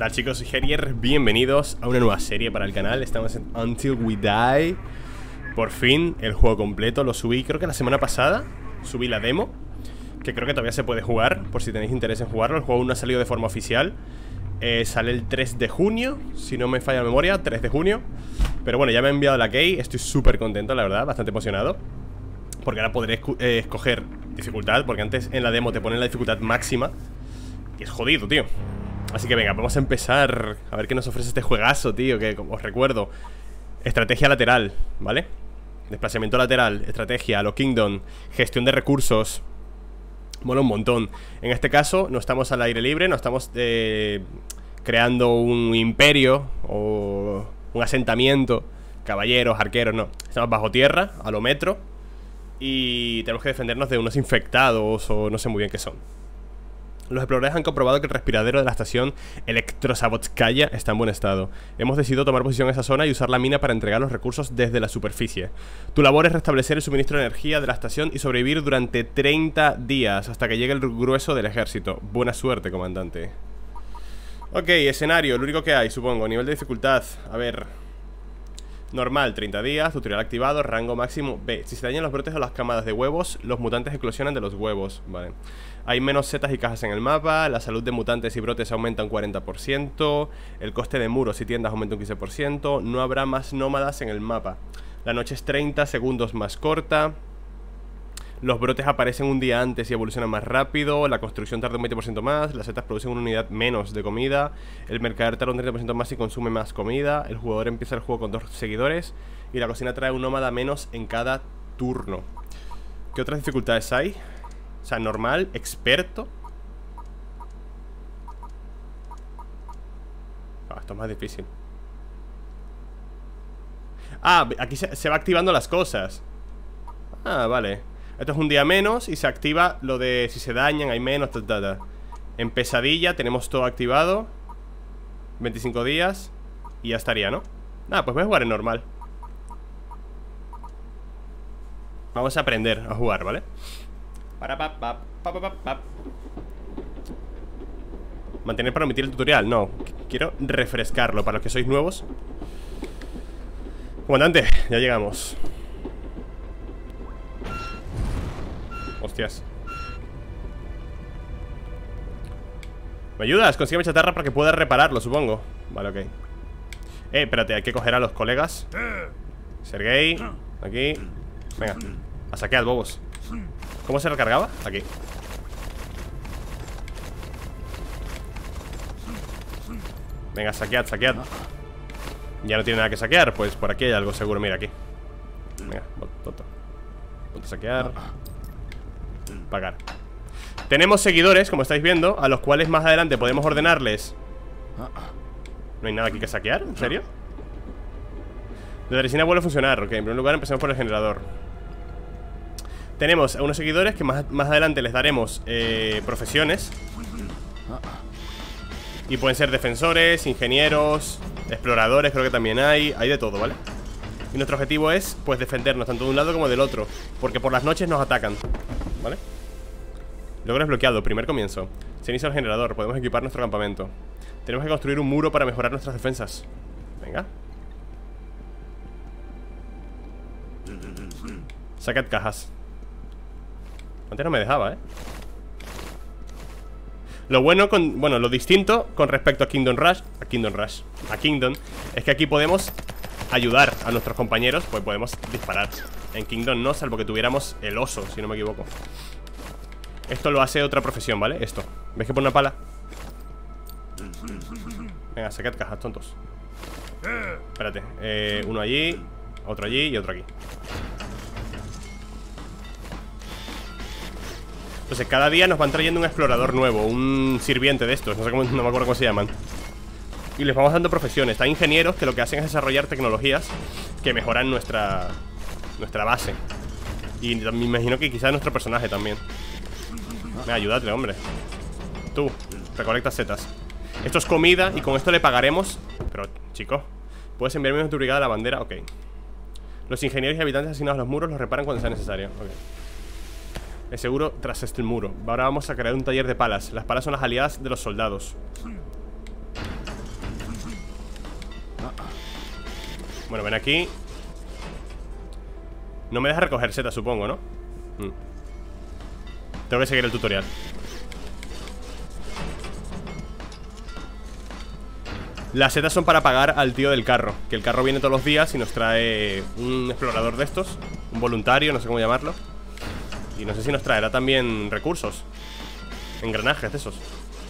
tal, chicos? Soy Herier, bienvenidos a una nueva serie para el canal. Estamos en Until We Die. Por fin, el juego completo. Lo subí, creo que la semana pasada. Subí la demo, que creo que todavía se puede jugar, por si tenéis interés en jugarlo. El juego aún no ha salido de forma oficial. Sale el 3 de junio, si no me falla la memoria, 3 de junio. Pero bueno, ya me ha enviado la key. Estoy súper contento, la verdad, bastante emocionado, porque ahora podré escoger dificultad, porque antes en la demo te ponen la dificultad máxima y es jodido, tío. Así que venga, vamos a empezar a ver qué nos ofrece este juegazo, tío. Que, como os recuerdo, estrategia lateral, ¿vale? Desplazamiento lateral, estrategia, a lo Kingdom, gestión de recursos. Mola un montón. En este caso no estamos al aire libre, no estamos creando un imperio o un asentamiento, caballeros, arqueros, no. Estamos bajo tierra, a lo metro, y tenemos que defendernos de unos infectados o no sé muy bien qué son. Los exploradores han comprobado que el respiradero de la estación Elektrozavodskaya está en buen estado. Hemos decidido tomar posición en esa zona y usar la mina para entregar los recursos desde la superficie. Tu labor es restablecer el suministro de energía de la estación y sobrevivir durante 30 días hasta que llegue el grueso del ejército. Buena suerte, comandante. Ok, escenario, lo único que hay, supongo. Nivel de dificultad, a ver. Normal, 30 días, tutorial activado, rango máximo B. Si se dañan los brotes o las camadas de huevos, los mutantes eclosionan de los huevos. Vale. Hay menos setas y cajas en el mapa. La salud de mutantes y brotes aumenta un 40%. El coste de muros y tiendas aumenta un 15%. No habrá más nómadas en el mapa. La noche es 30 segundos más corta. Los brotes aparecen un día antes y evolucionan más rápido. La construcción tarda un 20% más. Las setas producen una unidad menos de comida. El mercader tarda un 30% más y consume más comida. El jugador empieza el juego con 2 seguidores. Y la cocina trae un nómada menos en cada turno. ¿Qué otras dificultades hay? O sea, normal, experto. Esto es más difícil. Ah, aquí se va activando las cosas. Ah, vale. Esto es un día menos y se activa lo de si se dañan, hay menos, En pesadilla tenemos todo activado. 25 días. Y ya estaría, ¿no? Ah, pues voy a jugar en normal. Vamos a aprender a jugar, ¿vale? Mantener para omitir el tutorial. No, quiero refrescarlo para los que sois nuevos. Comandante, ya llegamos. Hostias. ¿Me ayudas? Consígueme chatarra para que pueda repararlo, supongo. Vale, ok. Espérate, hay que coger a los colegas. Sergei, aquí. Venga, a saquear, bobos. ¿Cómo se recargaba? Aquí. Venga, saquead, saquead. Ya no tiene nada que saquear. Pues por aquí hay algo seguro, mira aquí. Venga, ponte a saquear. Pagar. Tenemos seguidores, como estáis viendo, a los cuales más adelante podemos ordenarles. No hay nada aquí que saquear, ¿en serio? La resina vuelve a funcionar. Ok, en primer lugar empecemos por el generador. Tenemos a unos seguidores que más adelante les daremos profesiones. Y pueden ser defensores, ingenieros, exploradores, creo que también hay de todo, ¿vale? Y nuestro objetivo es, pues, defendernos tanto de un lado como del otro, porque por las noches nos atacan, ¿vale? Logro desbloqueado, primer comienzo. Se inicia el generador, podemos equipar nuestro campamento. Tenemos que construir un muro para mejorar nuestras defensas. Venga. Sacad cajas. Antes no me dejaba, Lo bueno con... Bueno, lo distinto con respecto a Kingdom Rush a Kingdom es que aquí podemos ayudar a nuestros compañeros. Pues podemos disparar. En Kingdom no, salvo que tuviéramos el oso, si no me equivoco. Esto lo hace otra profesión, ¿vale? Esto. ¿Ves que pone una pala? Venga, sacad cajas, tontos. Espérate, uno allí, otro allí y otro aquí. Entonces cada día nos van trayendo un explorador nuevo, un sirviente de estos, no me acuerdo cómo se llaman. Y les vamos dando profesiones. Hay ingenieros que lo que hacen es desarrollar tecnologías que mejoran nuestra base. Y me imagino que quizás nuestro personaje también. Ayúdate, hombre. Tú, recolecta setas. Esto es comida y con esto le pagaremos. Pero, chico, ¿puedes enviarme a tu brigada la bandera? Ok. Los ingenieros y habitantes asignados a los muros los reparan cuando sea necesario. Ok. Es seguro tras este muro. Ahora vamos a crear un taller de palas. Las palas son las aliadas de los soldados. Bueno, ven aquí. No me deja recoger setas, supongo, ¿no? Tengo que seguir el tutorial. Las setas son para pagar al tío del carro. Que el carro viene todos los días y nos trae un explorador de estos, un voluntario, no sé cómo llamarlo. Y no sé si nos traerá también recursos, engranajes de esos.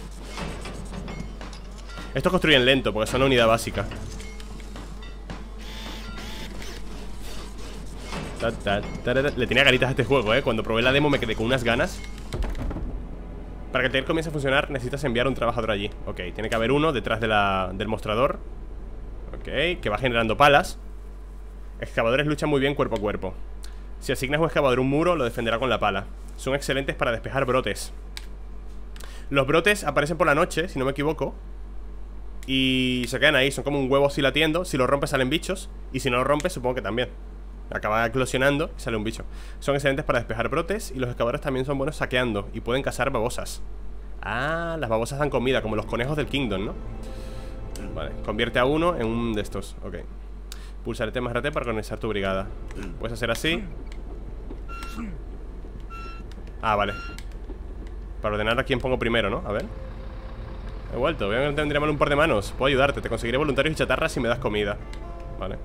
Estos construyen lento porque son una unidad básica. Le tenía ganitas a este juego, Cuando probé la demo me quedé con unas ganas. Para que el taller comience a funcionar necesitas enviar un trabajador allí. Ok, tiene que haber uno detrás de del mostrador. Ok, que va generando palas. Excavadores luchan muy bien cuerpo a cuerpo. Si asignas a un excavador un muro, lo defenderá con la pala. Son excelentes para despejar brotes. Los brotes aparecen por la noche, si no me equivoco, y se quedan ahí, son como un huevo así latiendo. Si lo rompes salen bichos, y si no lo rompes supongo que también. Acaba eclosionando y sale un bicho. Son excelentes para despejar brotes. Y los excavadores también son buenos saqueando y pueden cazar babosas. Ah, las babosas dan comida, como los conejos del Kingdom, ¿no? Vale, convierte a uno en un de estos. Ok. Pulsa RT más RT para organizar tu brigada. Puedes hacer así. Ah, vale. Para ordenar a quién pongo primero, ¿no? A ver. He vuelto, veo que no tendría mal un par de manos. Puedo ayudarte, te conseguiré voluntarios y chatarras si me das comida. Vale.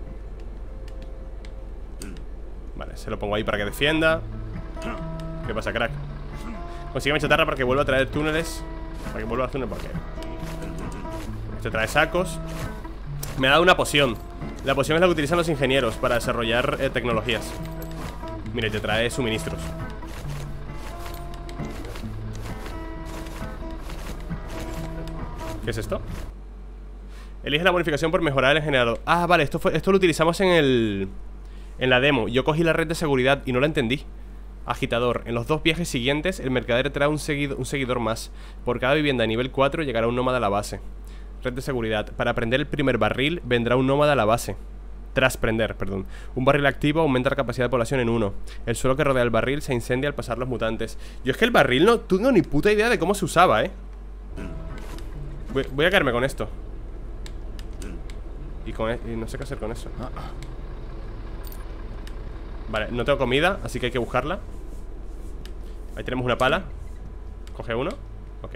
Vale, se lo pongo ahí para que defienda. ¿Qué pasa, crack? Consígueme chatarra para que vuelva a traer túneles. Para que vuelva a túneles, ¿por qué? Este trae sacos. Me ha dado una poción. La poción es la que utilizan los ingenieros para desarrollar tecnologías. Mire, te trae suministros. ¿Qué es esto? Elige la bonificación por mejorar el generador. Ah, vale, esto lo utilizamos en la demo. Yo cogí la red de seguridad y no la entendí. Agitador. En los 2 viajes siguientes el mercader trae un seguidor más. Por cada vivienda de nivel 4 llegará un nómada a la base. Red de seguridad. Para prender el primer barril vendrá un nómada a la base. Tras prender, perdón. Un barril activo aumenta la capacidad de población en 1. El suelo que rodea el barril se incendia al pasar los mutantes. Yo es que el barril no tengo ni puta idea de cómo se usaba, Voy a caerme con esto. Y no sé qué hacer con eso. Vale, no tengo comida, así que hay que buscarla. Ahí tenemos una pala. Coge uno. Ok.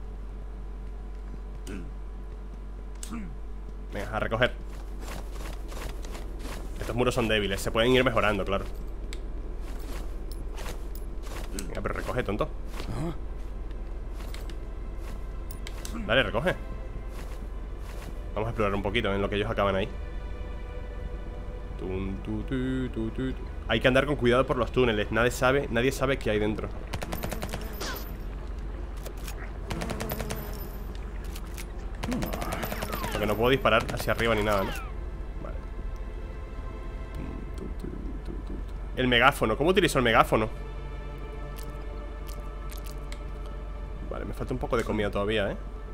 Venga, a recoger. Estos muros son débiles, se pueden ir mejorando, claro. Venga, pero recoge, tonto. Dale, recoge. Vamos a explorar un poquito en lo que ellos acaban ahí. Hay que andar con cuidado por los túneles. Nadie sabe qué hay dentro. Porque no puedo disparar hacia arriba ni nada, ¿no? Vale. El megáfono. ¿Cómo utilizo el megáfono? Vale, me falta un poco de comida todavía,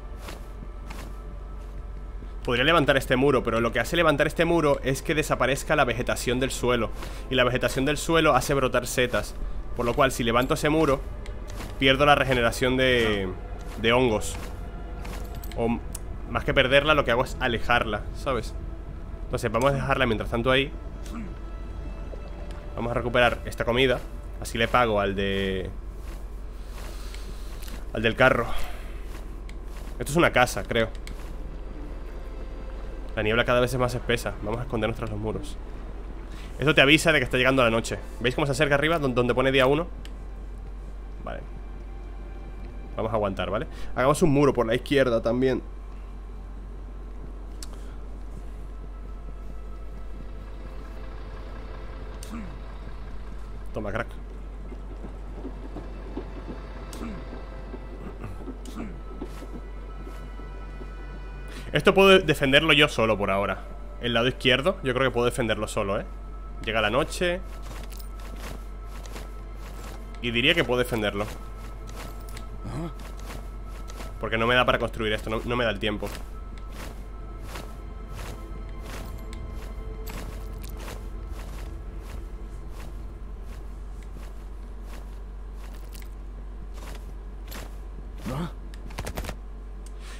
Podría levantar este muro, pero lo que hace levantar este muro es que desaparezca la vegetación del suelo. Y la vegetación del suelo hace brotar setas. Por lo cual, si levanto ese muro, pierdo la regeneración de hongos. O más que perderla, lo que hago es alejarla, ¿sabes? Entonces vamos a dejarla mientras tanto ahí. Vamos a recuperar esta comida. Así le pago al del carro. Esto es una casa, creo. La niebla cada vez es más espesa. Vamos a escondernos tras los muros. Esto te avisa de que está llegando la noche. ¿Veis cómo se acerca arriba? Donde pone día 1. Vale. Vamos a aguantar, ¿vale? Hagamos un muro por la izquierda también. Toma, crack. Esto puedo defenderlo yo solo por ahora. El lado izquierdo, yo creo que puedo defenderlo solo, Llega la noche. Y diría que puedo defenderlo. Porque no me da para construir esto, no me da el tiempo.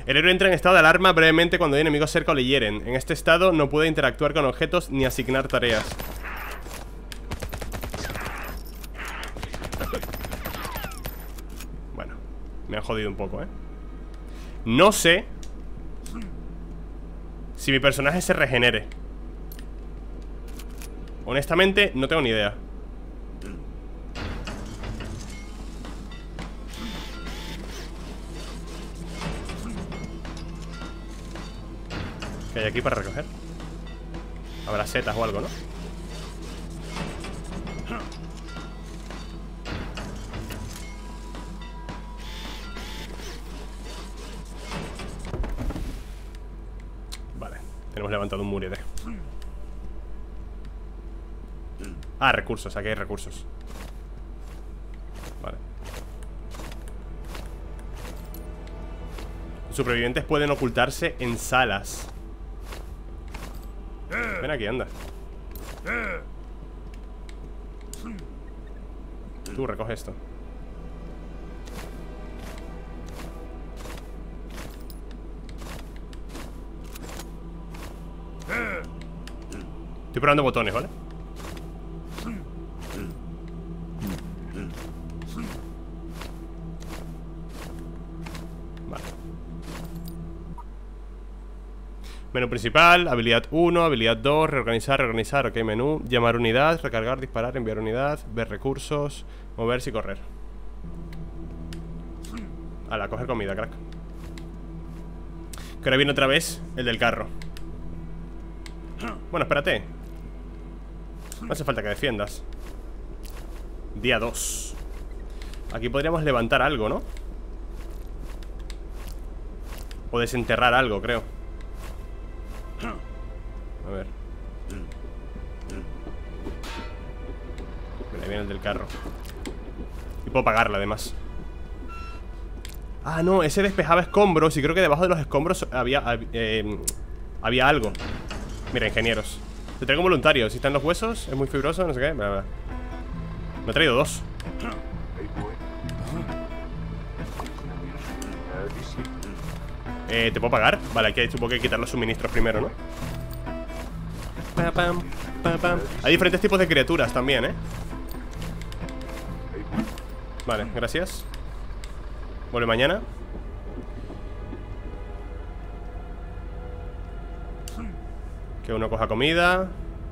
El héroe entra en estado de alarma brevemente cuando hay enemigos cerca o le hieren. En este estado no puede interactuar con objetos ni asignar tareas. Bueno, me han jodido un poco, ¿eh? No sé si mi personaje se regenere. Honestamente, no tengo ni idea. ¿Qué hay aquí para recoger? Habrá setas o algo, ¿no? Vale, tenemos levantado un murete. Ah, recursos, aquí hay recursos. Vale. Los supervivientes pueden ocultarse en salas. Ven aquí, anda. Tú, recoge esto. Estoy probando botones, ¿vale? Vale. Menú principal, habilidad 1, habilidad 2, reorganizar, reorganizar, ok, menú, llamar unidad, recargar, disparar, enviar unidad, ver recursos, moverse y correr. Ala, coger comida, crack. Que ahora viene otra vez el del carro. Bueno, espérate. No hace falta que defiendas. Día 2. Aquí podríamos levantar algo, ¿no? O desenterrar algo, creo. A ver. Mira, ahí viene el del carro. Y puedo pagarla, además. Ah, no, ese despejaba escombros. Y creo que debajo de los escombros había algo. Mira, ingenieros. Te traigo un voluntario. Si están los huesos, es muy fibroso, no sé qué. Bla, bla. Me he traído 2. ¿Te puedo pagar? Vale, aquí supongo que hay que quitar los suministros primero, ¿no? Hay diferentes tipos de criaturas también, ¿eh? Vale, gracias. Vuelve mañana. Que uno coja comida.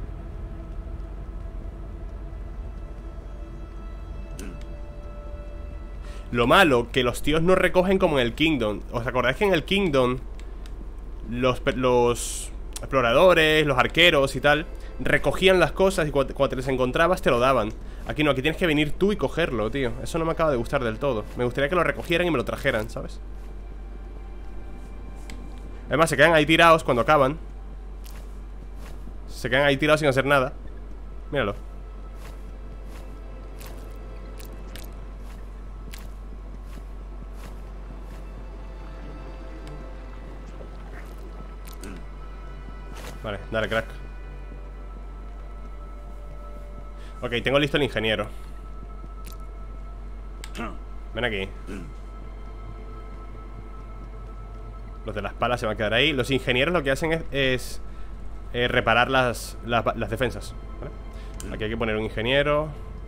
Lo malo, que los tíos no recogen como en el Kingdom. ¿Os acordáis que en el Kingdom los exploradores, los arqueros y tal recogían las cosas y cuando te les encontrabas te lo daban? Aquí no, aquí tienes que venir tú y cogerlo, tío. Eso no me acaba de gustar del todo. Me gustaría que lo recogieran y me lo trajeran, ¿sabes? Además, se quedan ahí tirados cuando acaban. Se quedan ahí tirados sin hacer nada. Míralo. Vale, dale, crack. Ok, tengo listo el ingeniero. Ven aquí. Los de las palas se van a quedar ahí. Los ingenieros lo que hacen es reparar las defensas, ¿vale? Aquí hay que poner un ingeniero.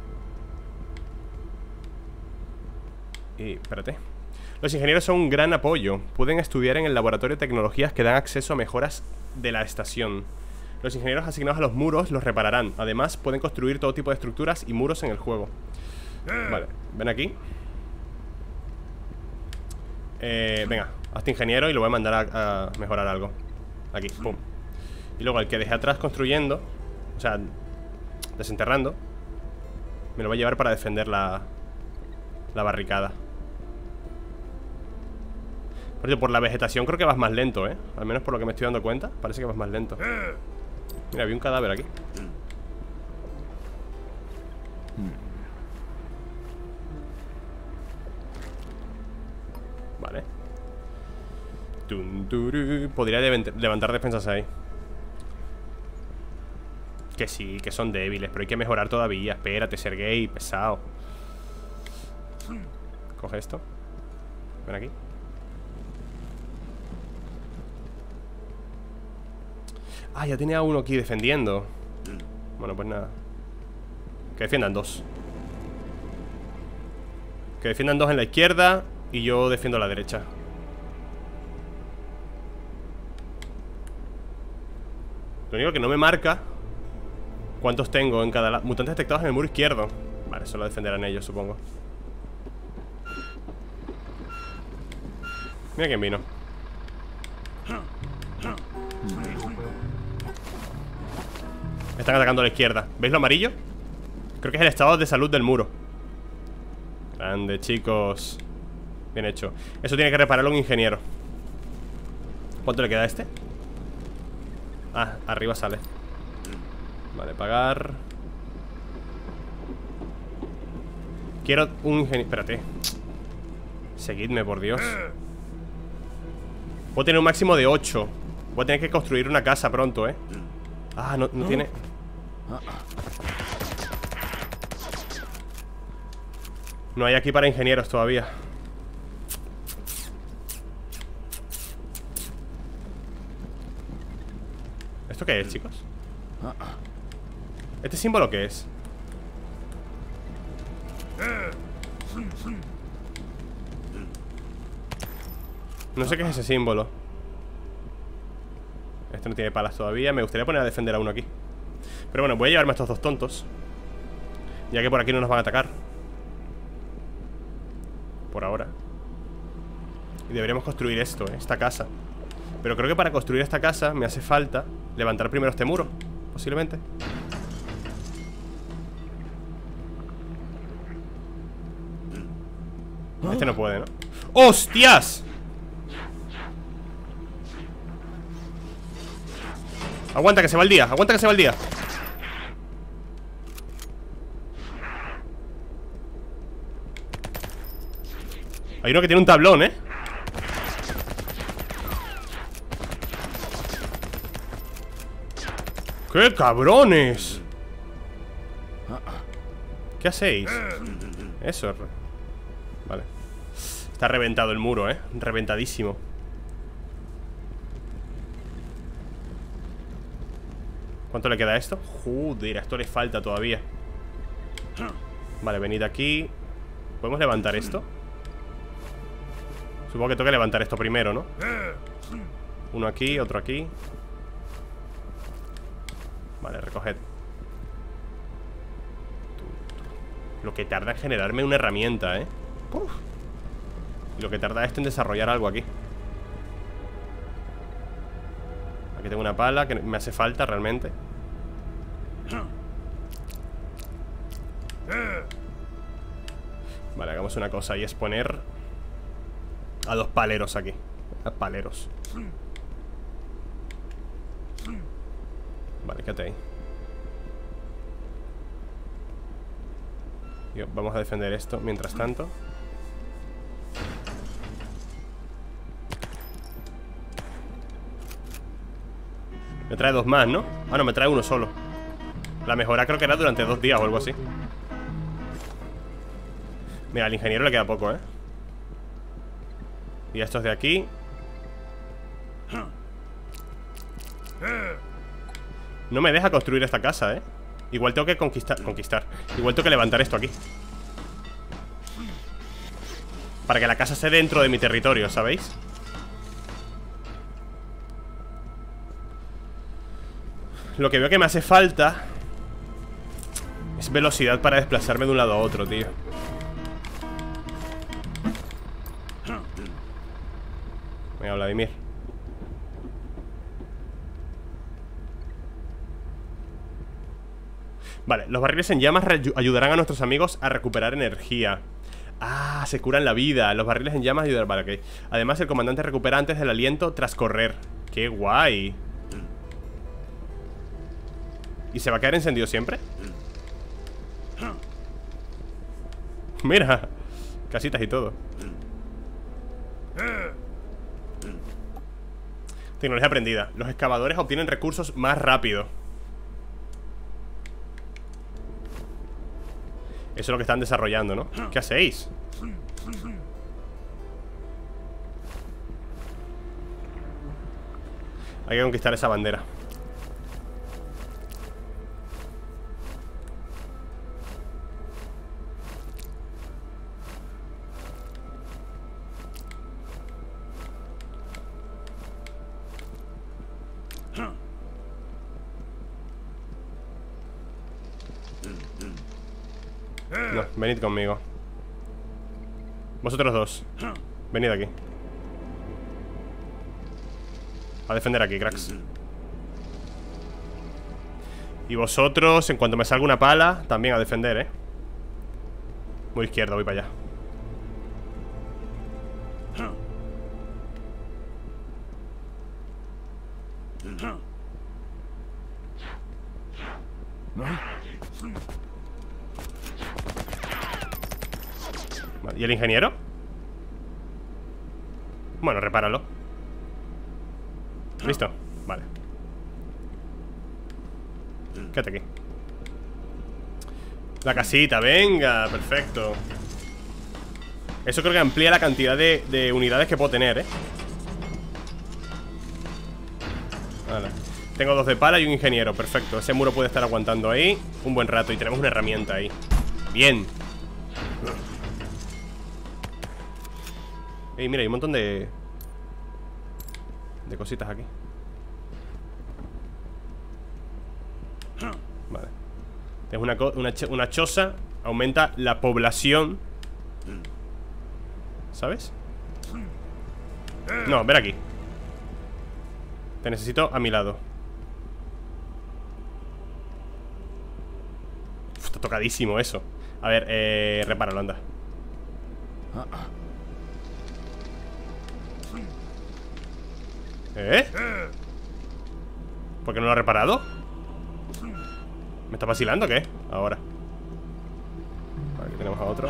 Y, espérate. Los ingenieros son un gran apoyo. Pueden estudiar en el laboratorio de tecnologías que dan acceso a mejoras de la estación. Los ingenieros asignados a los muros los repararán. Además, pueden construir todo tipo de estructuras y muros en el juego. Vale, ven aquí. Venga, hazte ingeniero y lo voy a mandar a mejorar algo. Aquí, pum. Y luego el que dejé atrás construyendo, o sea, desenterrando, me lo voy a llevar para defender la barricada. Por la vegetación creo que vas más lento, ¿eh? Al menos por lo que me estoy dando cuenta. Parece que vas más lento. Mira, había un cadáver aquí. Vale. Podría levantar defensas ahí. Que sí, que son débiles, pero hay que mejorar todavía. Espérate, ser gay, pesado. Coge esto. Ven aquí. Ah, ya tenía uno aquí defendiendo. Bueno, pues nada. Que defiendan dos. Que defiendan dos en la izquierda y yo defiendo a la derecha. Lo único que no me marca cuántos tengo en cada lado. Mutantes detectados en el muro izquierdo. Vale, eso lo defenderán ellos, supongo. Mira quién vino. Están atacando a la izquierda. ¿Veis lo amarillo? Creo que es el estado de salud del muro. Grande, chicos. Bien hecho. Eso tiene que repararlo un ingeniero. ¿Cuánto le queda a este? Ah, arriba sale. Vale, pagar. Quiero un ingeniero. Espérate. Seguidme, por Dios. Puedo tener un máximo de 8. Voy a tener que construir una casa pronto, ¿eh? Ah, no tiene... No hay aquí para ingenieros todavía. ¿Esto qué es, chicos? ¿Este símbolo qué es? No sé qué es ese símbolo. Este no tiene palas todavía. Me gustaría poner a defender a uno aquí. Pero bueno, voy a llevarme a estos dos tontos, ya que por aquí no nos van a atacar. Por ahora. Y deberíamos construir esto, esta casa. Pero creo que para construir esta casa me hace falta levantar primero este muro, posiblemente. Este no puede, ¿no? ¡Hostias! Aguanta que se va el día, aguanta que se va el día. Hay uno que tiene un tablón, ¿eh? ¡Qué cabrones! ¿Qué hacéis? Eso. Vale. Está reventado el muro, ¿eh? Reventadísimo. ¿Cuánto le queda a esto? Joder, a esto le falta todavía. Vale, venid aquí. ¿Podemos levantar esto? Supongo que tengo que levantar esto primero, ¿no? Uno aquí, otro aquí. Vale, recoged. Lo que tarda en generarme una herramienta, ¿eh? Uf. Y lo que tarda esto en desarrollar algo aquí. Aquí tengo una pala que me hace falta realmente. Vale, hagamos una cosa y es poner a dos paleros aquí. A paleros. Vale, quédate ahí. Vamos a defender esto mientras tanto. Me trae dos más, ¿no? Ah, no, me trae uno solo. La mejora creo que era durante 2 días o algo así. Mira, al ingeniero le queda poco, ¿eh? Y a estos de aquí. No me deja construir esta casa, ¿eh? Igual tengo que conquistar. Igual tengo que levantar esto aquí, para que la casa esté dentro de mi territorio, ¿sabéis? Lo que veo que me hace falta es velocidad para desplazarme de un lado a otro, tío. Venga, Vladimir. Vale, los barriles en llamas ayudarán a nuestros amigos a recuperar energía. Ah, se curan la vida. Los barriles en llamas ayudarán. Vale, ok. Además, el comandante recupera antes del aliento tras correr. ¡Qué guay! ¿Y se va a quedar encendido siempre? Mira, casitas y todo. Tecnología aprendida. Los excavadores obtienen recursos más rápido. Eso es lo que están desarrollando, ¿no? ¿Qué hacéis? Hay que conquistar esa bandera. No, venid conmigo. Vosotros dos. Venid aquí. A defender aquí, cracks. Y vosotros, en cuanto me salga una pala, también a defender, Muy izquierdo, voy para allá. Vale, ¿y el ingeniero? Bueno, repáralo. ¿Listo? Vale. Quédate aquí. La casita, venga, perfecto. Eso creo que amplía la cantidad de unidades que puedo tener, Vale. Tengo 2 de pala y un ingeniero, perfecto. Ese muro puede estar aguantando ahí un buen rato. Y tenemos una herramienta ahí. Bien. Ey, mira, hay un montón de cositas aquí. Vale. Tenemos una choza. Aumenta la población. ¿Sabes? No, ven aquí. Te necesito a mi lado. Uf, está tocadísimo eso. A ver, repáralo, anda. ¿Por qué no lo ha reparado? ¿Me está vacilando o qué? Ahora. Vale, aquí tenemos a otro.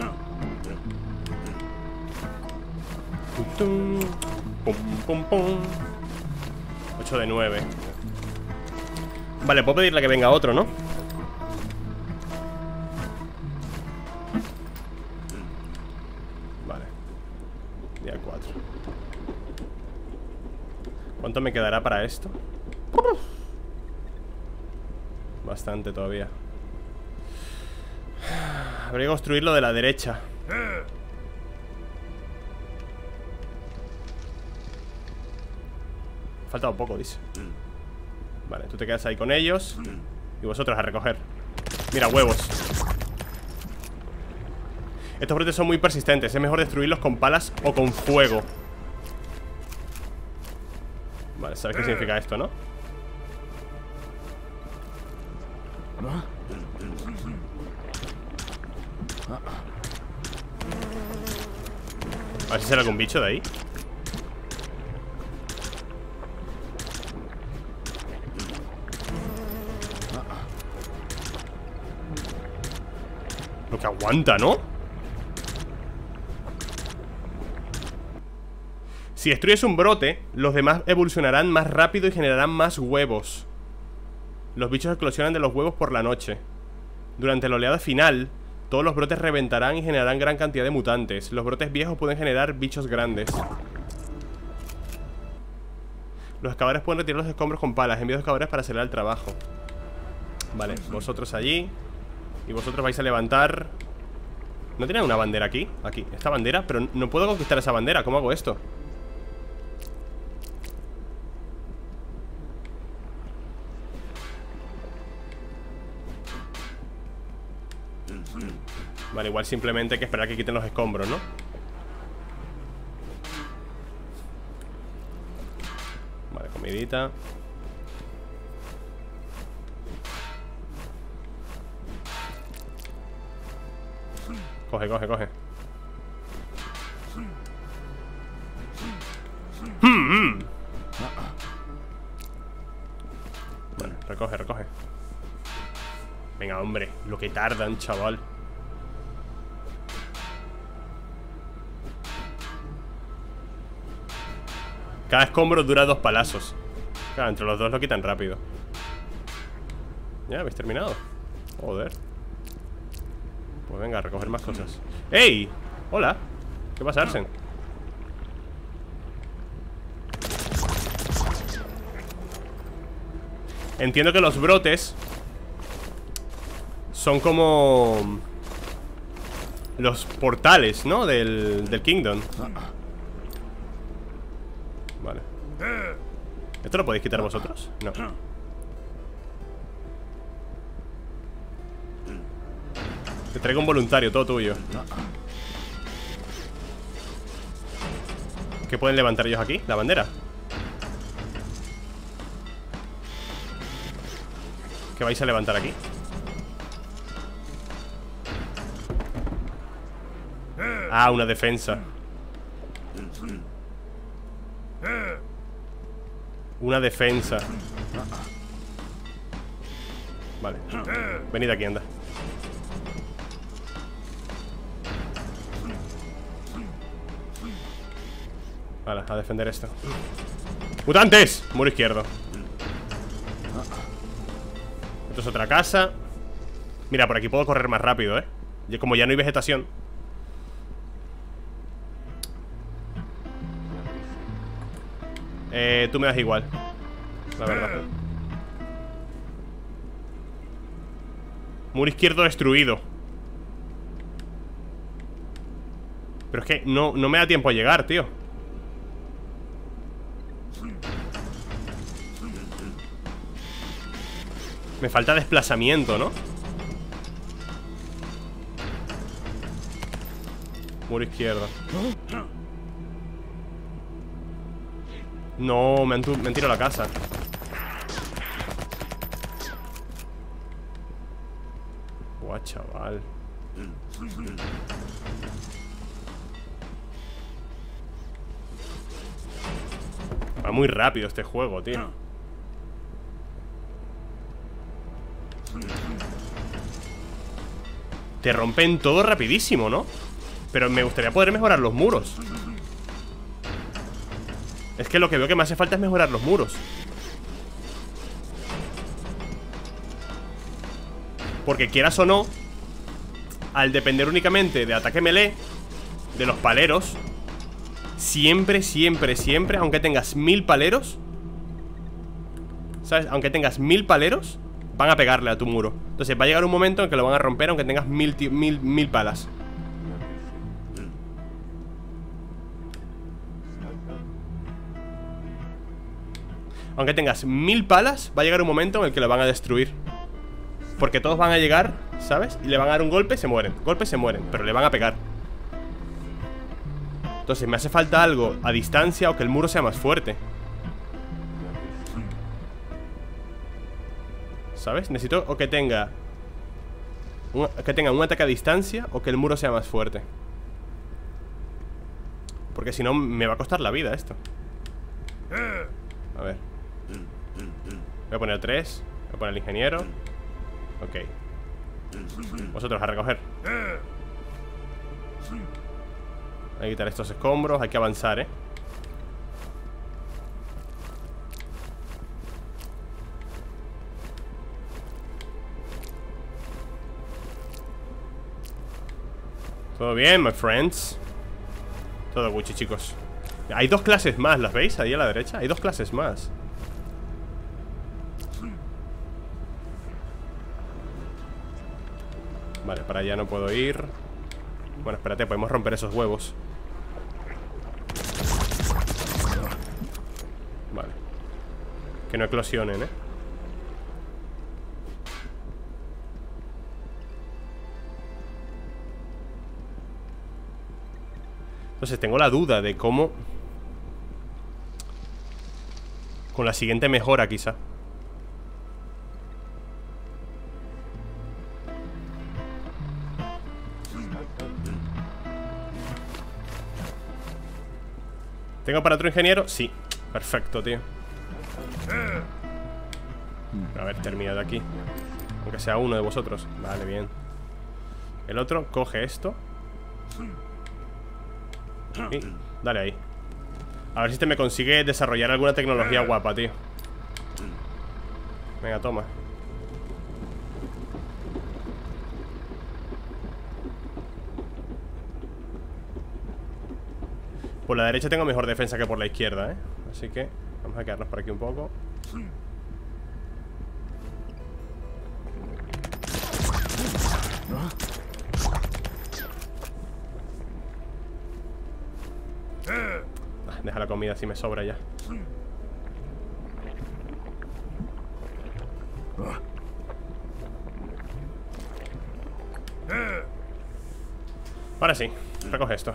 Pum, pum, pum. 8 de 9. Vale, puedo pedirle que venga otro, ¿no? Vale. Día 4. ¿Cuánto me quedará para esto? Bastante todavía. Habría que construirlo de la derecha. Falta un poco, dice. Vale, tú te quedas ahí con ellos. Y vosotros a recoger. Mira, huevos. Estos brotes son muy persistentes. Es mejor destruirlos con palas o con fuego. Vale, ¿sabes qué significa esto, no? A ver si sale algún bicho de ahí. Lo que aguanta, ¿no? Si destruyes un brote, los demás evolucionarán más rápido y generarán más huevos. Los bichos eclosionan de los huevos por la noche. Durante la oleada final, todos los brotes reventarán y generarán gran cantidad de mutantes. Los brotes viejos pueden generar bichos grandes. Los excavadores pueden retirar los escombros con palas. Envío excavadores para acelerar el trabajo. Vale, vosotros allí. Y vosotros vais a levantar. ¿No tienen una bandera aquí? Aquí, esta bandera, pero no puedo conquistar esa bandera. ¿Cómo hago esto? Vale, igual simplemente hay que esperar a que quiten los escombros, ¿no? Vale, comidita. Coge, coge, coge. Bueno, recoge, recoge. Venga, hombre, lo que tardan, chaval. Cada escombro dura 2 palazos. Claro, entre los dos lo quitan rápido. ¿Ya habéis terminado? Joder. Pues venga, a recoger más cosas. ¡Ey! Hola. ¿Qué pasa, Arsen? Entiendo que los brotes son como los portales, ¿no? Del Kingdom. Vale. ¿Esto lo podéis quitar vosotros? No. Te traigo un voluntario, todo tuyo. ¿Qué pueden levantar ellos aquí? ¿La bandera? ¿Qué vais a levantar aquí? Ah, una defensa. Una defensa. Vale. Venid aquí, anda. Vale, a defender esto. ¡Mutantes! Muro izquierdo. Esto es otra casa. Mira, por aquí puedo correr más rápido, Y como ya no hay vegetación. Tú me das igual, la verdad. Muro izquierdo destruido. Pero es que no me da tiempo a llegar, tío. Me falta desplazamiento, ¿no? Muro izquierdo. No, me han tirado la casa. Buah, chaval. Va muy rápido este juego, tío. Te rompen todo rapidísimo, ¿no? Pero me gustaría poder mejorar los muros. Es que lo que veo que me hace falta es mejorar los muros. Porque quieras o no, al depender únicamente de ataque melee, de los paleros, siempre, aunque tengas 1000 paleros, ¿sabes? Aunque tengas 1000 paleros, van a pegarle a tu muro. Entonces va a llegar un momento en que lo van a romper aunque tengas 1000 palas. Aunque tengas 1000 palas, va a llegar un momento en el que lo van a destruir. Porque todos van a llegar, ¿sabes? Y le van a dar un golpe, se mueren. Golpes se mueren, pero le van a pegar. Entonces me hace falta algo a distancia o que el muro sea más fuerte. ¿Sabes? Necesito o que tenga un ataque a distancia o que el muro sea más fuerte. Porque si no me va a costar la vida esto. A ver. Voy a poner 3. Voy a poner el ingeniero. Ok. Vosotros a recoger. Hay que quitar estos escombros. Hay que avanzar, Todo bien, my friends. Todo Gucci, chicos. Hay 2 clases más, ¿las veis? Ahí a la derecha. Hay 2 clases más. Vale, para allá no puedo ir. Bueno, espérate, podemos romper esos huevos. Vale. Que no eclosionen, Entonces tengo la duda de cómo con la siguiente mejora quizá. ¿Tengo para otro ingeniero? Sí, perfecto, tío. A ver, terminad aquí. Aunque sea uno de vosotros. Vale, bien. El otro coge esto y dale ahí. A ver si este me consigue desarrollar alguna tecnología guapa, tío. Venga, toma. Por la derecha tengo mejor defensa que por la izquierda, Así que vamos a quedarnos por aquí un poco. Deja la comida así me sobra ya. Ahora sí, recoge esto.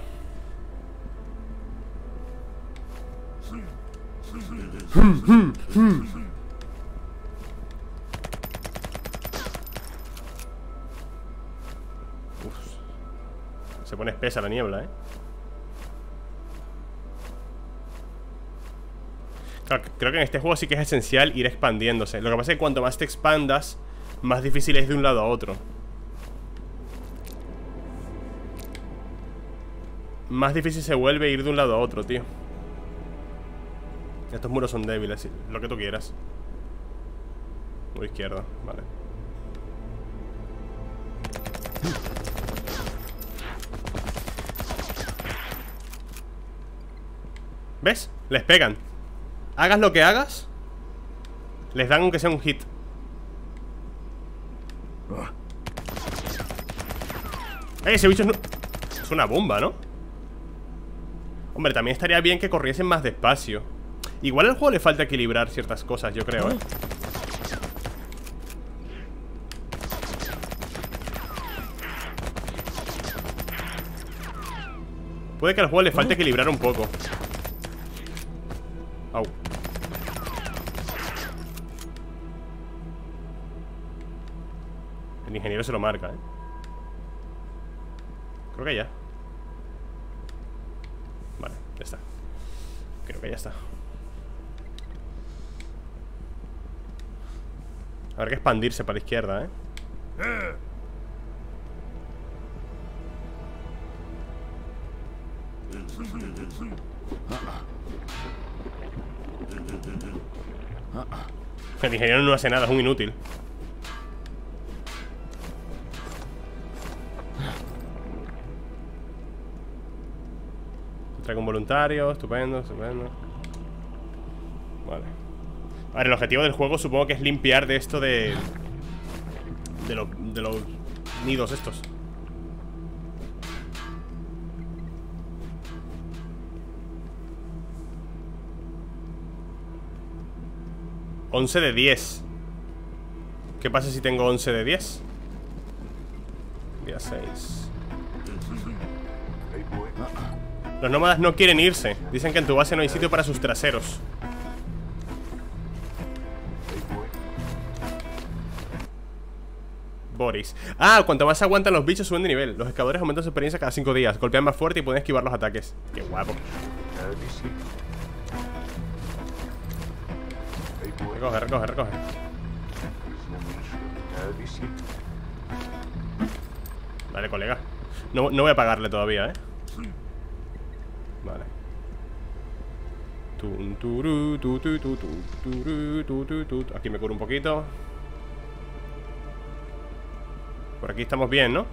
Uf. Se pone espesa la niebla, Claro, creo que en este juego sí que es esencial ir expandiéndose. Lo que pasa es que cuanto más te expandas, más difícil es de un lado a otro. Más difícil se vuelve ir de un lado a otro, tío. Estos muros son débiles, lo que tú quieras. Muro izquierdo, vale. ¿Ves? Les pegan. Hagas lo que hagas, les dan aunque sea un hit. Ese bicho es una bomba, ¿no? Hombre, también estaría bien que corriesen más despacio. Igual al juego le falta equilibrar ciertas cosas, yo creo, Puede que al juego le falte equilibrar un poco. Au. El ingeniero se lo marca, Creo que ya. Vale, ya está. Creo que ya está. Habrá que expandirse para la izquierda, El ingeniero no hace nada, es un inútil. Trae un voluntario, estupendo, estupendo. Vale. A ver, el objetivo del juego supongo que es limpiar de esto de los nidos estos. $11 de 10. ¿Qué pasa si tengo 11 de 10? Día 6. Los nómadas no quieren irse. Dicen que en tu base no hay sitio para sus traseros. Boris. Ah, cuanto más aguantan los bichos suben de nivel. Los excavadores aumentan su experiencia cada 5 días. Golpean más fuerte y pueden esquivar los ataques. Qué guapo. Recoge, recoge, recoge. Vale, colega. No voy a pagarle todavía, Vale. Aquí me curo un poquito. Por aquí estamos bien, ¿no?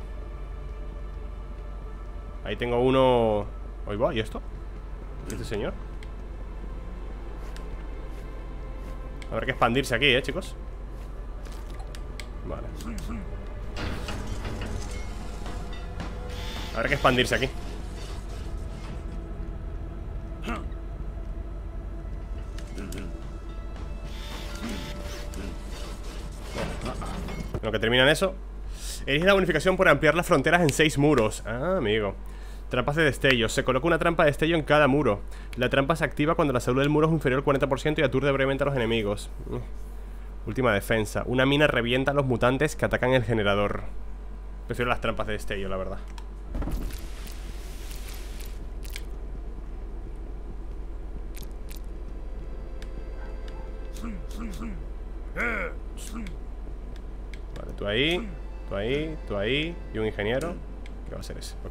Ahí tengo uno. Ahí va, ¿y esto? ¿Este señor? Habrá que expandirse aquí, chicos. Vale. Habrá que expandirse aquí. Lo que terminan eso. Elige la bonificación por ampliar las fronteras en 6 muros. Ah, amigo. Trampas de destello. Se coloca una trampa de destello en cada muro. La trampa se activa cuando la salud del muro es inferior al 40% y aturde brevemente a los enemigos. Última defensa. Una mina revienta a los mutantes que atacan el generador. Prefiero las trampas de destello, la verdad. Vale, tú ahí, tú ahí, tú ahí. Y un ingeniero. ¿Qué va a ser ese? Ok.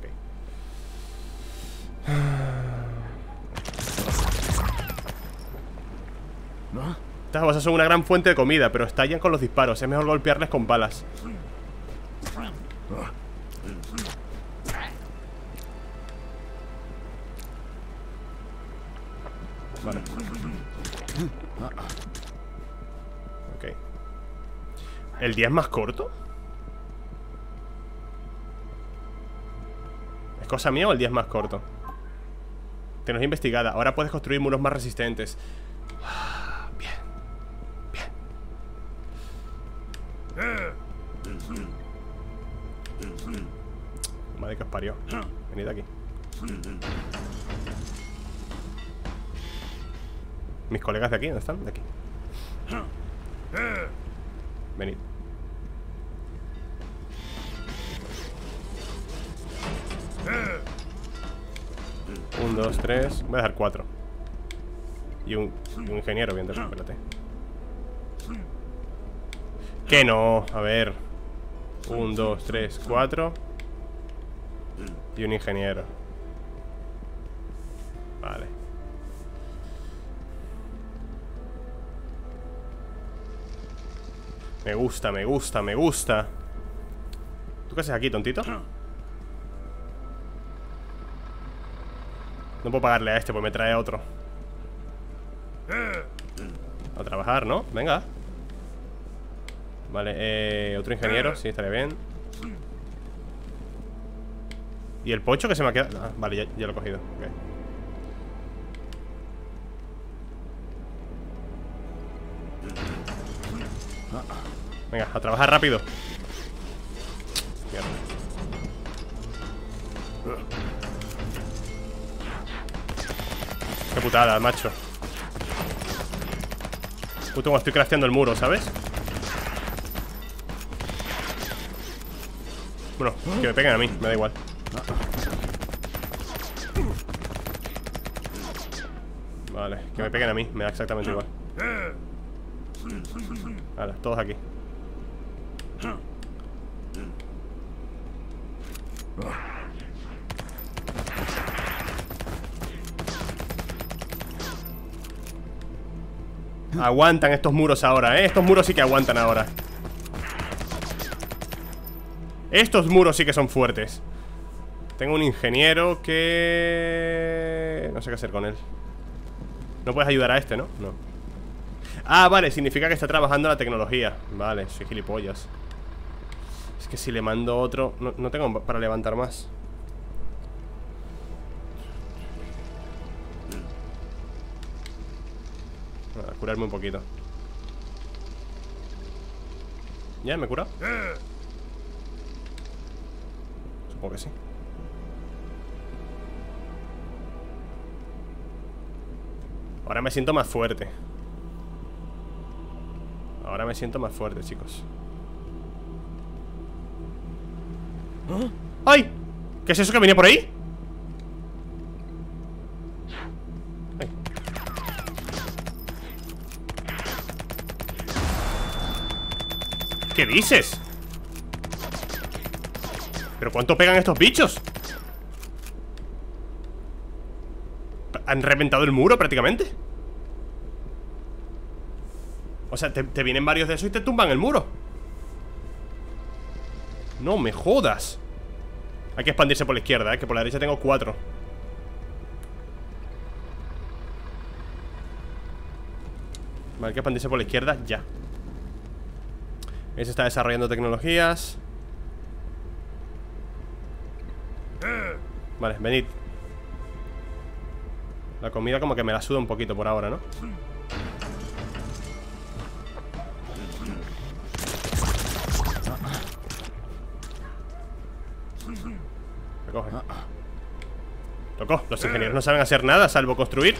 Estas cosas son una gran fuente de comida, pero estallan con los disparos. Es mejor golpearles con balas. Vale. Ok. ¿El día es más corto? ¿Es cosa mía o el día es más corto? Tecnología investigada. Ahora puedes construir muros más resistentes. Bien. Bien. Madre que os parió. Venid aquí. Mis colegas de aquí, ¿dónde están? De aquí. Venid. Un, dos, tres. Voy a dejar 4. Y un ingeniero, bien, espérate. Que no, a ver. 1, 2, 3, 4. Y un ingeniero. Vale. Me gusta, me gusta, me gusta. ¿Tú qué haces aquí, tontito? No puedo pagarle a este, pues me trae a otro. A trabajar, ¿no? Venga. Vale, otro ingeniero, sí, estaría bien. ¿Y el pocho que se me ha quedado? Ah, vale, ya lo he cogido. Okay. Venga, a trabajar rápido. Mierda. Qué putada, macho. Justo como estoy crafteando el muro, ¿sabes? Bueno, que me peguen a mí, me da igual. Vale, que me peguen a mí, me da exactamente igual. Vale, todos aquí. Aguantan estos muros ahora, ¿eh? Estos muros sí que aguantan ahora. Estos muros sí que son fuertes. Tengo un ingeniero que... no sé qué hacer con él. No puedes ayudar a este, ¿no? No. Ah, vale, significa que está trabajando la tecnología. Vale, soy gilipollas. Es que si le mando otro... No tengo para levantar más. A curarme un poquito. ¿Ya? ¿Me he curado? Supongo que sí. Ahora me siento más fuerte. Ahora me siento más fuerte, chicos. ¡Ay! ¿Qué es eso que venía por ahí? Ay. ¿Qué dices? ¿Pero cuánto pegan estos bichos? Han reventado el muro prácticamente. O sea, te vienen varios de esos y te tumban el muro. No me jodas. Hay que expandirse por la izquierda, que por la derecha tengo 4. Vale, hay que expandirse por la izquierda ya. Ese está desarrollando tecnologías. Vale, venid. La comida como que me la suda un poquito por ahora, ¿no? Me coge. Loco, los ingenieros no saben hacer nada salvo construir.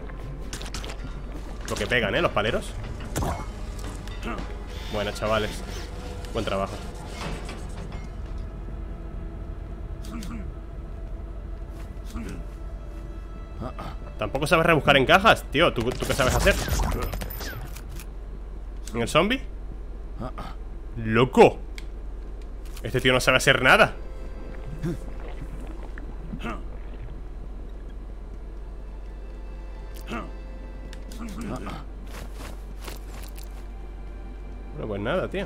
Lo que pegan, ¿eh? Los paleros. Bueno, chavales. Buen trabajo. Tampoco sabes rebuscar en cajas, tío. ¿Tú qué sabes hacer? ¿En el zombie? ¡Loco! Este tío no sabe hacer nada. Bueno, pues nada, tío.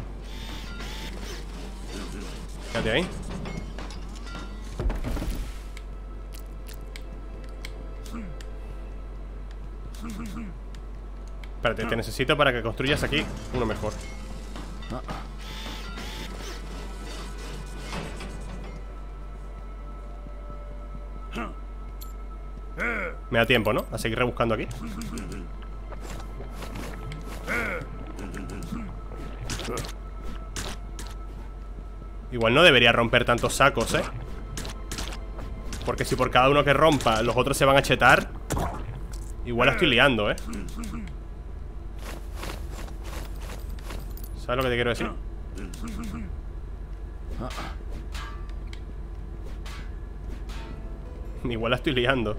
Quédate ahí. Espérate, te necesito para que construyas aquí uno mejor. Me da tiempo, ¿no? A seguir rebuscando aquí. Igual no debería romper tantos sacos, ¿eh? Porque si por cada uno que rompa los otros se van a chetar, igual la estoy liando, ¿eh? ¿Sabes lo que te quiero decir? Igual la estoy liando.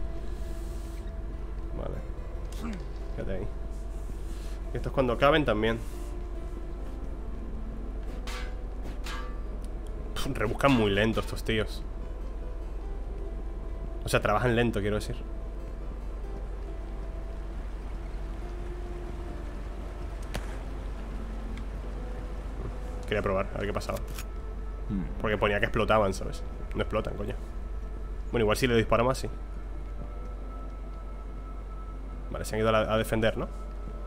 Vale. Fíjate ahí. Y esto es cuando caben también. Rebuscan muy lento estos tíos. O sea, trabajan lento, quiero decir. Quería probar, a ver qué pasaba. Porque ponía que explotaban, ¿sabes? No explotan, coño. Bueno, igual si le disparamos así. Vale, se han ido a defender, ¿no?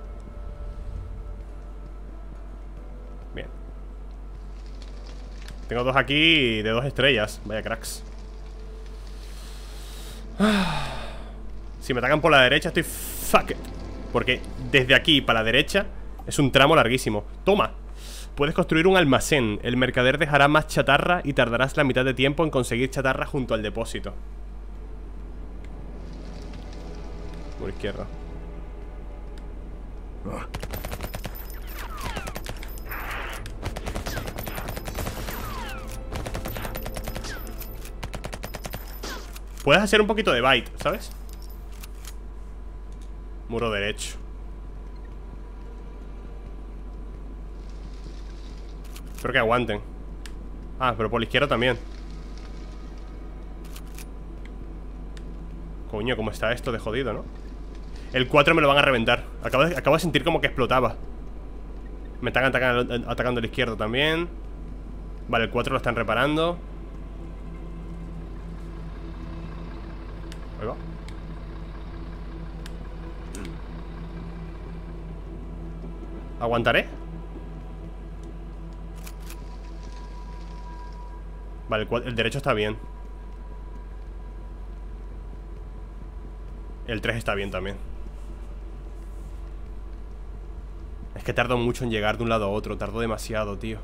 Bien. Tengo dos aquí de 2 estrellas. Vaya cracks. Si me atacan por la derecha estoy fucked. Porque desde aquí para la derecha es un tramo larguísimo. Toma. Puedes construir un almacén. El mercader dejará más chatarra y tardarás la mitad de tiempo en conseguir chatarra junto al depósito. Por izquierda. Puedes hacer un poquito de bait, ¿sabes? Muro derecho. Espero que aguanten. Ah, pero por la izquierda también. Coño, cómo está esto de jodido, ¿no? El 4 me lo van a reventar. Acabo de sentir como que explotaba. Me están atacando a la izquierda también. Vale, el 4 lo están reparando. Ahí va. ¿Aguantaré? Vale, el derecho está bien. El 3 está bien también. Es que tardo mucho en llegar de un lado a otro. Tardo demasiado, tío.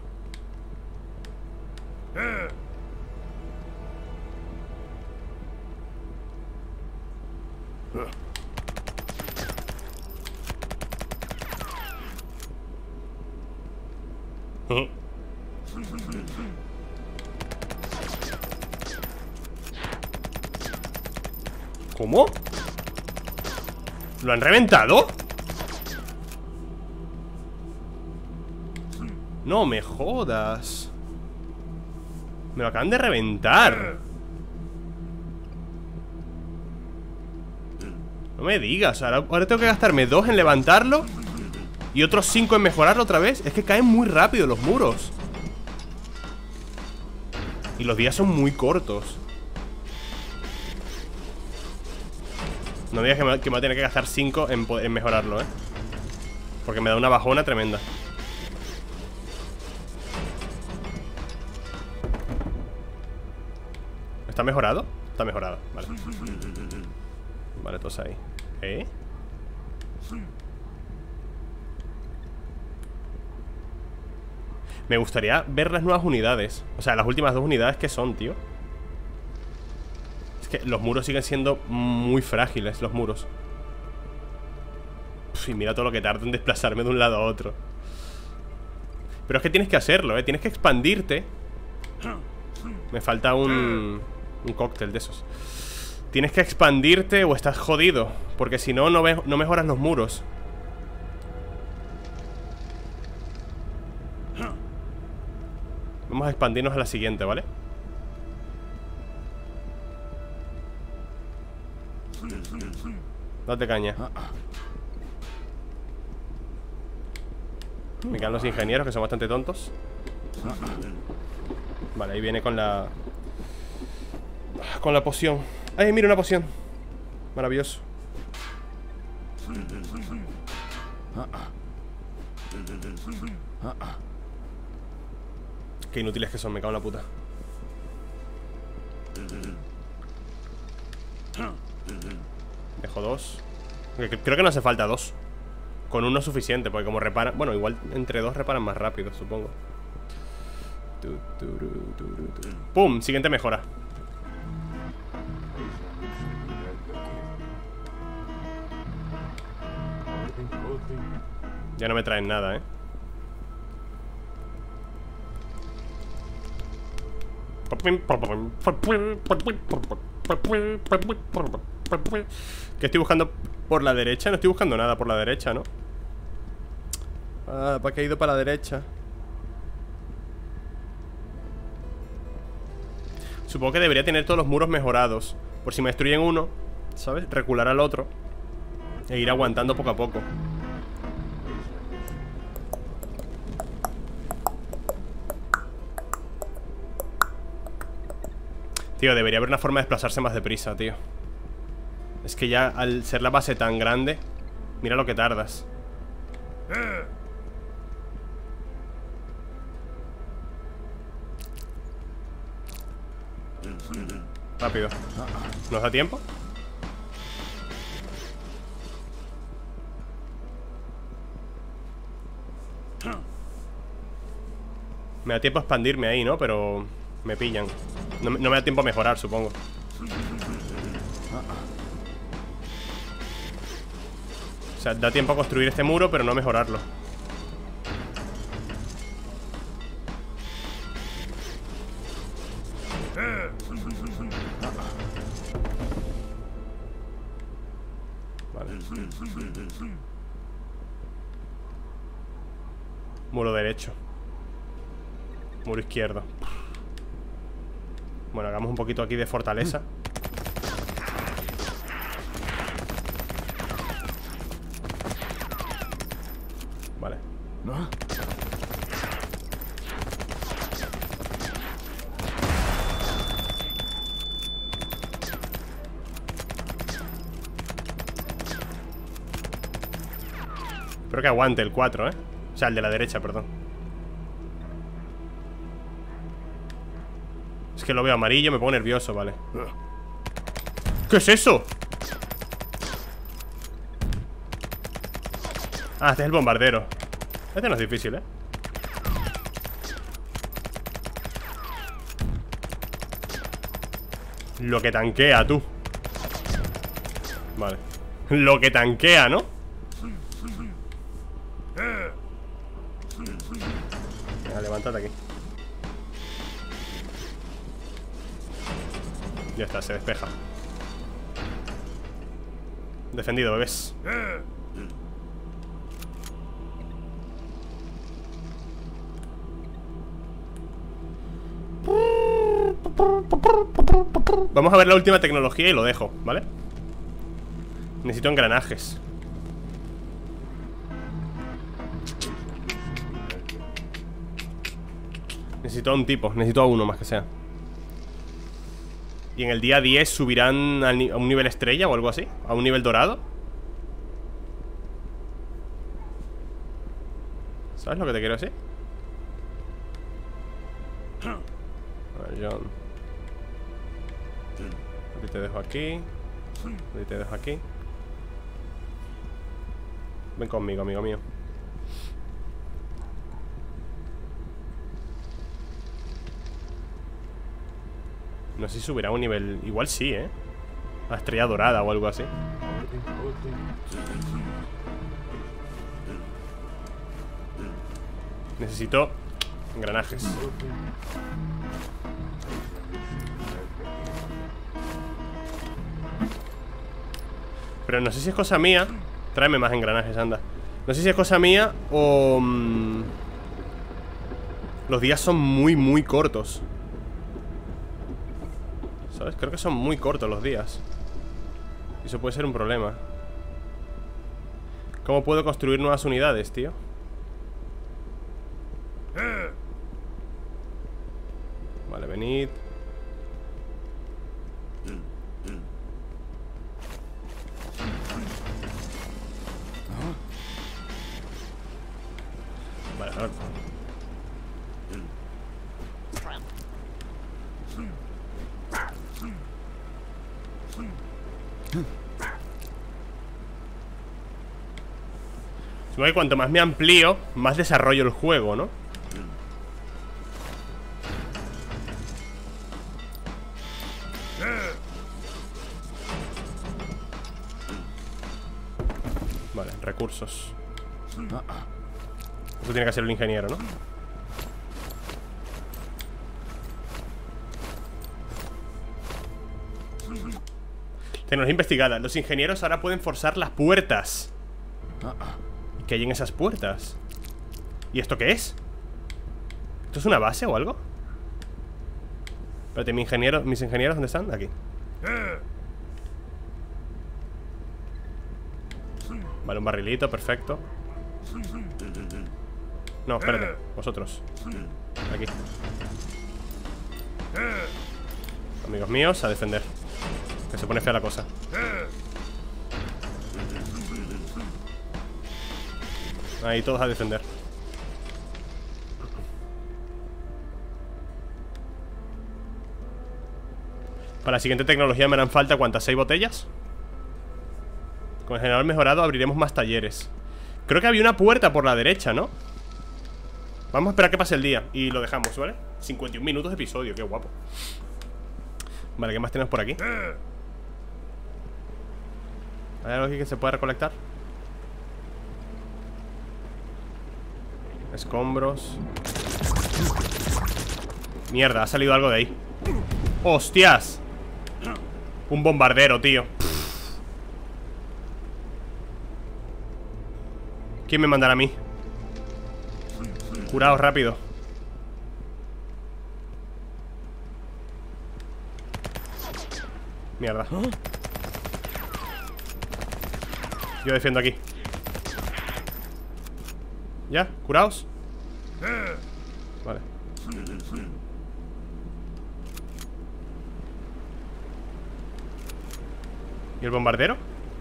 ¿Cómo? ¿Lo han reventado? No me jodas. Me lo acaban de reventar. No me digas. Ahora tengo que gastarme 2 en levantarlo y otros 5 en mejorarlo otra vez. Es que caen muy rápido los muros. Y los días son muy cortos. No digas que me voy a tener que gastar 5 en mejorarlo, porque me da una bajona tremenda. ¿Está mejorado? Está mejorado, vale. Vale, todos ahí. Me gustaría ver las nuevas unidades. O sea, las últimas 2 unidades que son, tío. Es que los muros siguen siendo muy frágiles, los muros. Y mira todo lo que tarda en desplazarme de un lado a otro. Pero es que tienes que hacerlo, tienes que expandirte. Me falta un cóctel de esos. Tienes que expandirte o estás jodido, porque si no, no mejoras los muros. Vamos a expandirnos a la siguiente, ¿vale? Date caña. Me quedan los ingenieros, que son bastante tontos. Vale, ahí viene con la poción. ¡Ay, mira una poción! Maravilloso. Qué inútiles que son, me cago en la puta. Dejo 2. Creo que no hace falta 2. Con 1 es suficiente, porque como reparan... Bueno, igual entre 2 reparan más rápido, supongo. ¡Pum! Siguiente mejora. Ya no me traen nada, ¿Qué estoy buscando por la derecha? No estoy buscando nada por la derecha, ¿no? Ah, ¿para qué he ido para la derecha? Supongo que debería tener todos los muros mejorados. Por si me destruyen uno, ¿sabes? Recular al otro e ir aguantando poco a poco. Tío, debería haber una forma de desplazarse más deprisa, tío. Es que ya al ser la base tan grande, mira lo que tardas. Rápido. ¿Nos da tiempo? Me da tiempo a expandirme ahí, ¿no? Pero me pillan. No me da tiempo a mejorar, supongo. O sea, da tiempo a construir este muro, pero no a mejorarlo. Vale. Muro derecho. Muro izquierdo. Bueno, hagamos un poquito aquí de fortaleza. Vale. Espero que aguante el 4, ¿eh? O sea, el de la derecha, perdón. Es que lo veo amarillo, me pongo nervioso, vale. ¿Qué es eso? Ah, este es el bombardero. Este no es difícil, ¿eh? Lo que tanquea, tú. Vale. Lo que tanquea, ¿no? Venga, levántate aquí. Ya está, se despeja. Defendido, bebés. Vamos a ver la última tecnología y lo dejo, ¿vale? Necesito engranajes. Necesito a un tipo, necesito a uno más que sea. Y en el día 10 subirán a un nivel estrella o algo así. A un nivel dorado. ¿Sabes lo que te quiero decir? A ver, John. Y te dejo aquí. Y te dejo aquí. Ven conmigo, amigo mío. No sé si subirá a un nivel... Igual sí, ¿eh? A estrella dorada o algo así. Necesito engranajes. Pero no sé si es cosa mía. Tráeme más engranajes, anda. No sé si es cosa mía o... los días son muy cortos. ¿Sabes? Creo que son muy cortos los días. Y eso puede ser un problema. ¿Cómo puedo construir nuevas unidades, tío? Vale, venid. Vale, ahora... Supongo que cuanto más me amplío, más desarrollo el juego, ¿no? Vale, recursos. Eso tiene que ser el ingeniero, ¿no? Tecnología investigada. Los ingenieros ahora pueden forzar las puertas. ¿Y qué hay en esas puertas? ¿Y esto qué es? ¿Esto es una base o algo? Espérate, mis ingenieros, ¿dónde están? Aquí. Vale, un barrilito, perfecto. No, espérate, vosotros. Aquí. Amigos míos, a defender. Que se pone fea la cosa. Ahí, todos a defender. Para la siguiente tecnología me harán falta, ¿cuántas? ¿6 botellas? Con el generador mejorado abriremos más talleres. Creo que había una puerta por la derecha, ¿no? Vamos a esperar que pase el día y lo dejamos, ¿vale? 51 minutos de episodio, qué guapo. Vale, ¿qué más tenemos por aquí? ¿Hay algo aquí que se pueda recolectar? Escombros. Mierda, ha salido algo de ahí. ¡Hostias! Un bombardero, tío. ¿Quién me mandará a mí? Curaos rápido. Mierda. Yo defiendo aquí. ¿Ya? ¿Curaos? Vale. ¿Y el bombardero?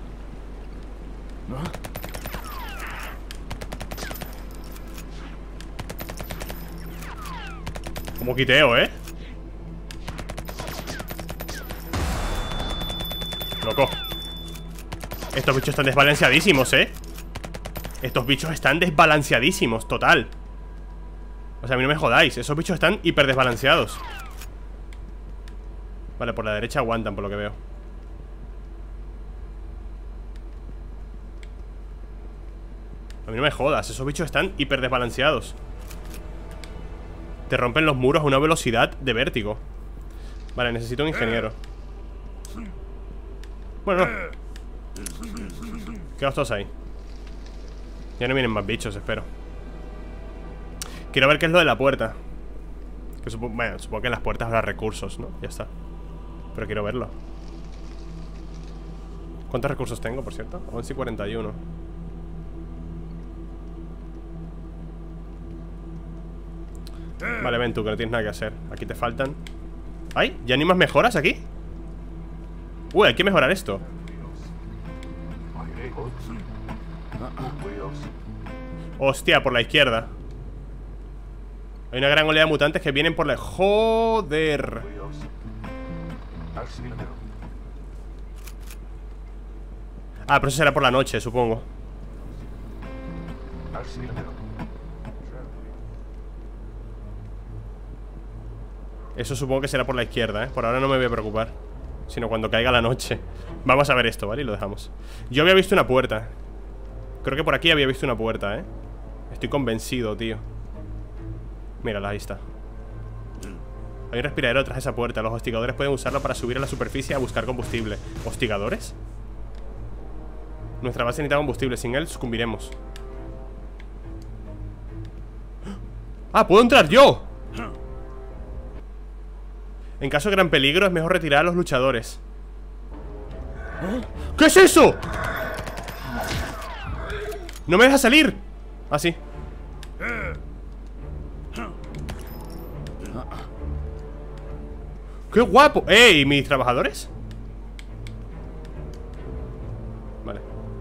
Como quiteo, ¿eh? Loco. Estos bichos están desbalanceadísimos, ¿eh? Estos bichos están desbalanceadísimos, total. O sea, a mí no me jodáis. Esos bichos están hiper desbalanceados. Vale, por la derecha aguantan, por lo que veo. A mí no me jodas. Esos bichos están hiper desbalanceados. Te rompen los muros a una velocidad de vértigo. Vale, necesito un ingeniero. Bueno, no. Quedaos todos ahí. Ya no vienen más bichos, espero. Quiero ver qué es lo de la puerta. Que bueno, supongo que en las puertas habrá recursos, ¿no? Ya está. Pero quiero verlo. ¿Cuántos recursos tengo, por cierto? 11 y 41. Vale, ven tú, que no tienes nada que hacer. Aquí te faltan. ¿Ay? ¿Ya ni más mejoras aquí? Uy, hay que mejorar esto. Hostia, por la izquierda. Hay una gran oleada de mutantes que vienen por la... ¡Joder! Ah, pero eso será por la noche, supongo. Eso supongo que será por la izquierda, ¿eh? Por ahora no me voy a preocupar. Sino cuando caiga la noche. Vamos a ver esto, ¿vale? Y lo dejamos. Yo había visto una puerta. Creo que por aquí había visto una puerta, ¿eh? Estoy convencido, tío. Mírala, ahí está. Hay un respiradero detrás de esa puerta. Los hostigadores pueden usarlo para subir a la superficie a buscar combustible. ¿Hostigadores? Nuestra base necesita combustible. Sin él sucumbiremos. ¡Ah! ¡Puedo entrar yo! En caso de gran peligro es mejor retirar a los luchadores. ¿Qué es eso? ¡No me deja salir! Ah, sí. ¡Qué guapo! ¿Y mis trabajadores? Vale.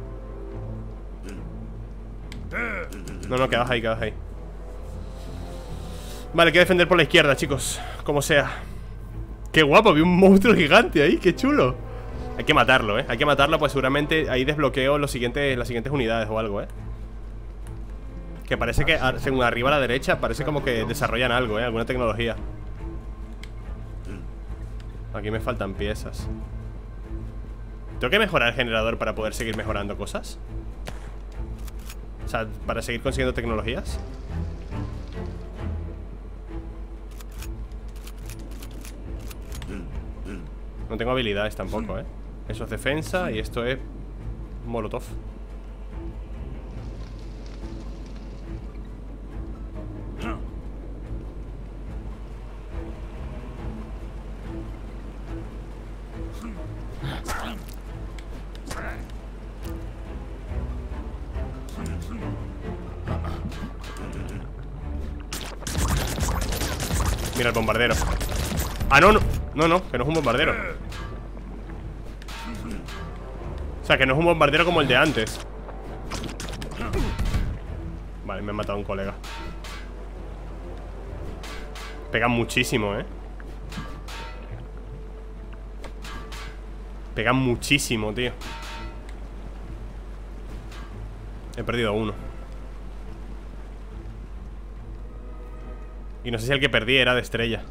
No, quedaos ahí, quedaos ahí. Vale, hay que defender por la izquierda, chicos. Como sea. ¡Qué guapo! Vi un monstruo gigante ahí, qué chulo. Hay que matarlo, Hay que matarlo, pues seguramente ahí desbloqueo las siguientes unidades o algo, Que parece que, según arriba a la derecha, parece como que desarrollan algo, alguna tecnología. Aquí me faltan piezas. ¿Tengo que mejorar el generador para poder seguir mejorando cosas? sea, para seguir consiguiendo tecnologías. No tengo habilidades tampoco, ¿eh? Eso es defensa y esto es molotov. Mira el bombardero. Ah, no, no. No, no, que no es un bombardero. O sea, que no es un bombardero como el de antes. Vale, me he matado a un colega. Pegan muchísimo, Pegan muchísimo, tío. He perdido uno. Y no sé si el que perdí era de estrella.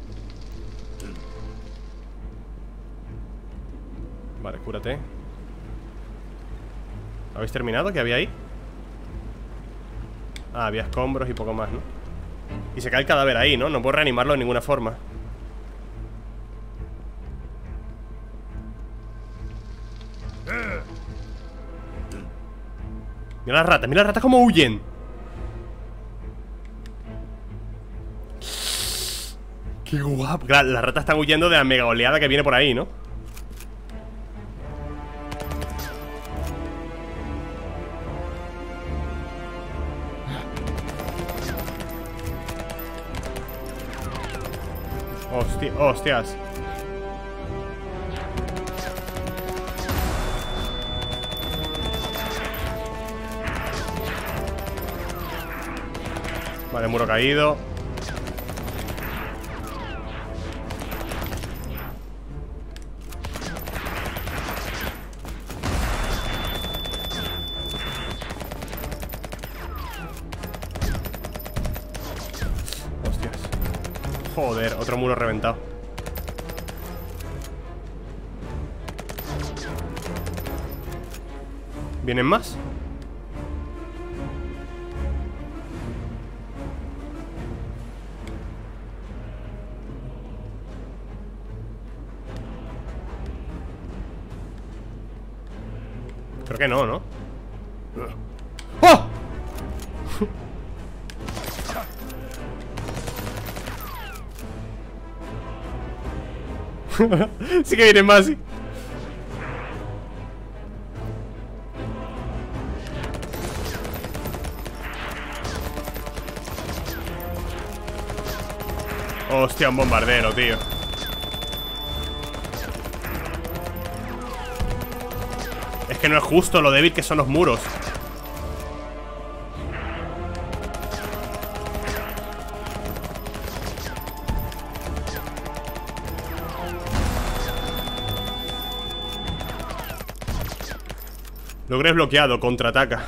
Vale, cúrate. ¿Habéis terminado? ¿Qué había ahí? Ah, había escombros y poco más, ¿no? Y se cae el cadáver ahí, ¿no? No puedo reanimarlo de ninguna forma. Mira las ratas cómo huyen. Qué guapo. Claro, las ratas están huyendo de la mega oleada que viene por ahí, ¿no? Hostia, hostias. Vale, muro caído. Hostias. Joder, otro muro reventado. ¿Vienen más? Creo que no, ¿no? ¡Oh! Sí que vienen más, sí. Hostia, un bombardero, tío. Es que no es justo lo débil que son los muros. Logro desbloqueado, contraataca.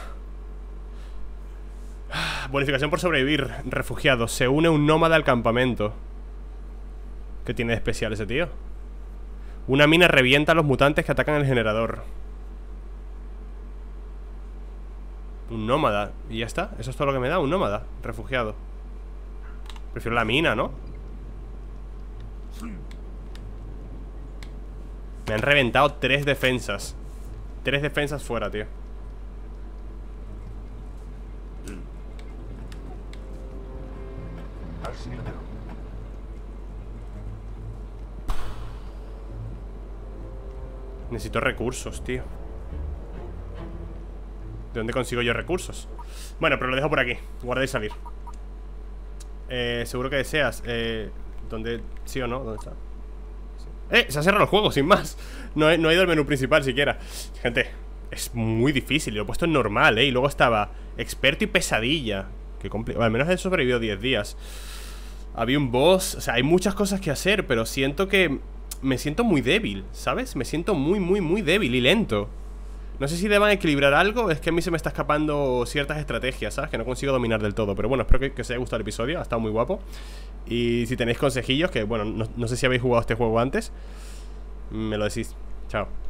Bonificación por sobrevivir. Refugiado. Se une un nómada al campamento. ¿Qué tiene de especial ese tío? Una mina revienta a los mutantes que atacan el generador. Un nómada. Y ya está. Eso es todo lo que me da. Un nómada. Refugiado. Prefiero la mina, ¿no? Me han reventado 3 defensas. 3 defensas fuera, tío. Necesito recursos, tío. ¿De dónde consigo yo recursos? Bueno, pero lo dejo por aquí. Guarda y salir. Seguro que deseas. ¿Dónde? ¿Sí o no? ¿Dónde está? Se ha cerrado el juego, sin más. No he ido al menú principal siquiera. Gente, es muy difícil. Lo he puesto en normal, Y luego estaba experto y pesadilla. Qué complicado. Al menos he sobrevivido 10 días. Había un boss. O sea, hay muchas cosas que hacer, pero siento que me siento muy débil, ¿sabes? Me siento muy débil y lento. No sé si deban equilibrar algo. Es que a mí se me está escapando ciertas estrategias, ¿sabes? Que no consigo dominar del todo. Pero bueno, espero que os haya gustado el episodio. Ha estado muy guapo. Y si tenéis consejillos, que bueno, no sé si habéis jugado este juego antes, me lo decís. Chao.